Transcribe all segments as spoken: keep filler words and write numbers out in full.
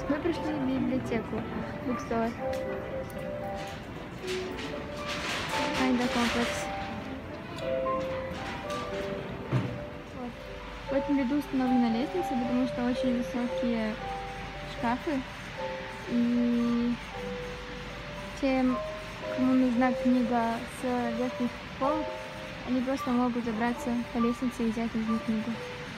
Мы пришли в библиотеку, букстор. Kinda комплекс. Вот. В этом ряду установлена лестница, потому что очень высокие шкафы. И тем, кому нужна книга с верхних полок, они просто могут забраться по лестнице и взять из них книгу.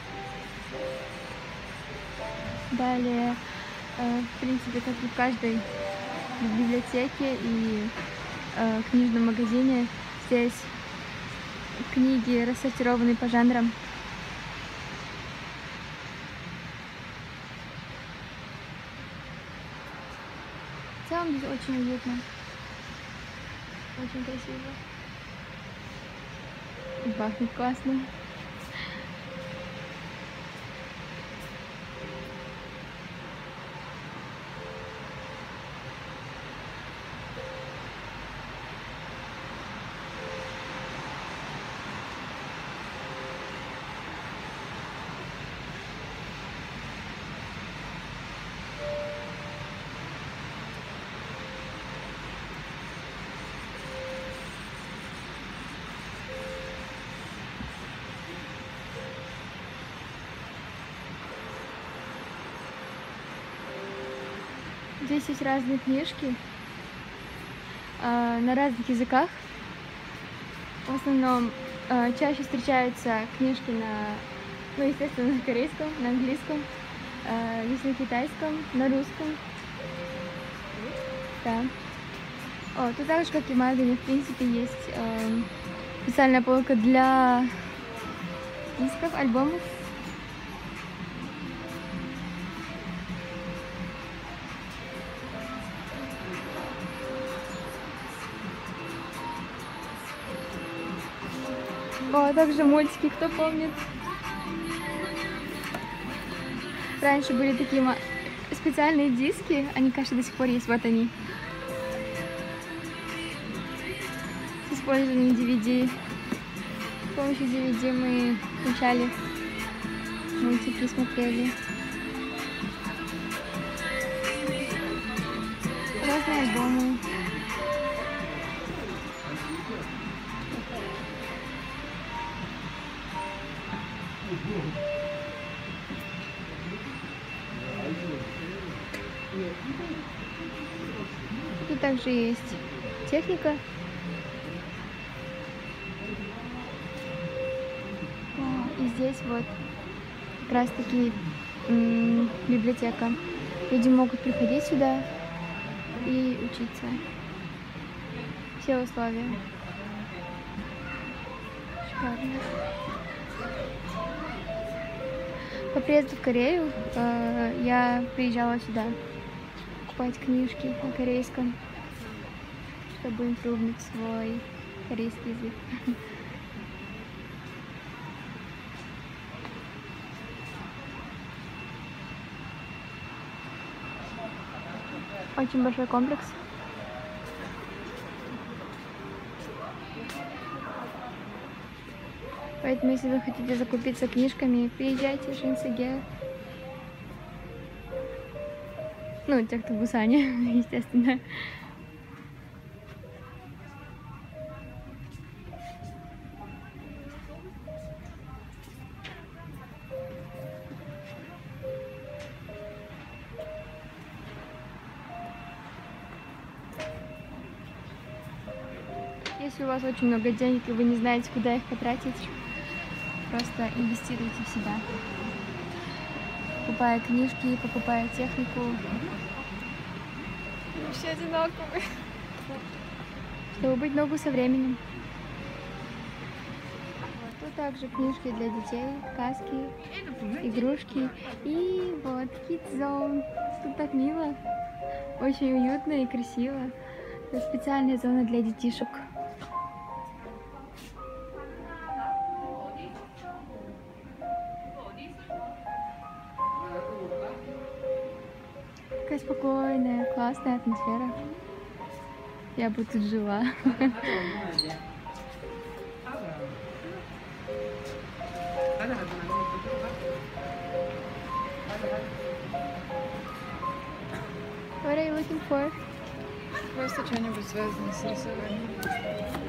Далее, э, в принципе, как и в каждой библиотеке и э, книжном магазине, здесь книги рассортированы по жанрам. В целом здесь очень уютно, очень красиво. И пахнет классно. Здесь есть разные книжки э, на разных языках. В основном э, чаще встречаются книжки на, ну, естественно, на корейском, на английском, э, есть на китайском, на русском. Да. О, тут так же, как и в Магане, в принципе, есть э, специальная полка для дисков, альбомов. О, а также мультики, кто помнит. Раньше были такие специальные диски, они, кажется, до сих пор есть, вот они. С использованием ди ви ди. С помощью ди ви ди мы включали мультики, смотрели. Разные альбомы. Тут также есть техника. И здесь вот как раз таки библиотека. Люди могут приходить сюда и учиться. Все условия. Шикарно. По приезду в Корею э, я приезжала сюда покупать книжки на корейском, чтобы импровнуть свой корейский язык. Очень большой комплекс. Поэтому, если вы хотите закупиться книжками, приезжайте в Шинсиге. Ну, те, кто в Бусане, естественно. Если у вас очень много денег и вы не знаете, куда их потратить, просто инвестируйте в себя. Покупая книжки, покупая технику. Мы все одинаковые. Чтобы быть ногу со временем. Вот, тут также книжки для детей, сказки, игрушки. И вот Kids Zone. Тут так мило. Очень уютно и красиво. Это специальная зона для детишек. Такая спокойная, классная атмосфера. Я бы тут жила. What are you looking for? Просто что-нибудь связанное с рисованием.